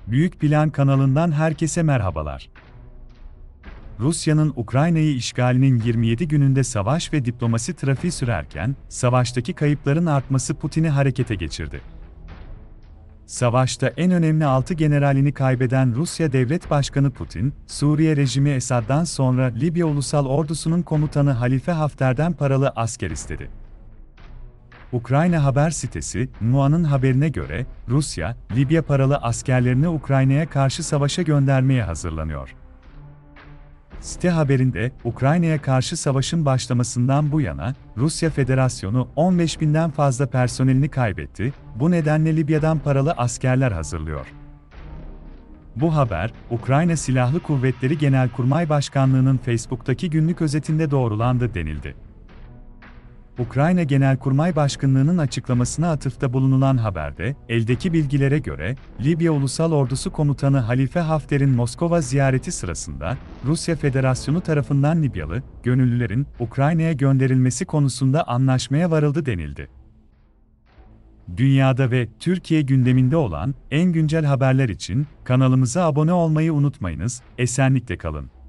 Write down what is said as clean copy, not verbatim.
Büyük Plan kanalından herkese merhabalar. Rusya'nın Ukrayna'yı işgalinin 27 gününde savaş ve diplomasi trafiği sürerken, savaştaki kayıpların artması Putin'i harekete geçirdi. Savaşta en önemli 6 generalini kaybeden Rusya Devlet Başkanı Putin, Suriye rejimi Esad'dan sonra Libya Ulusal Ordusu'nun komutanı Halife Hafter'den paralı asker istedi. Ukrayna haber sitesi, NUA'nın haberine göre, Rusya, Libya paralı askerlerini Ukrayna'ya karşı savaşa göndermeye hazırlanıyor. Site haberinde, Ukrayna'ya karşı savaşın başlamasından bu yana, Rusya Federasyonu 15.000'den fazla personelini kaybetti, bu nedenle Libya'dan paralı askerler hazırlıyor. Bu haber, Ukrayna Silahlı Kuvvetleri Genelkurmay Başkanlığı'nın Facebook'taki günlük özetinde doğrulandı denildi. Ukrayna Genelkurmay Başkanlığı'nın açıklamasına atıfta bulunulan haberde, eldeki bilgilere göre, Libya Ulusal Ordusu Komutanı Halife Hafter'in Moskova ziyareti sırasında, Rusya Federasyonu tarafından Libyalı, gönüllülerin Ukrayna'ya gönderilmesi konusunda anlaşmaya varıldı denildi. Dünyada ve Türkiye gündeminde olan en güncel haberler için kanalımıza abone olmayı unutmayınız, esenlikle kalın.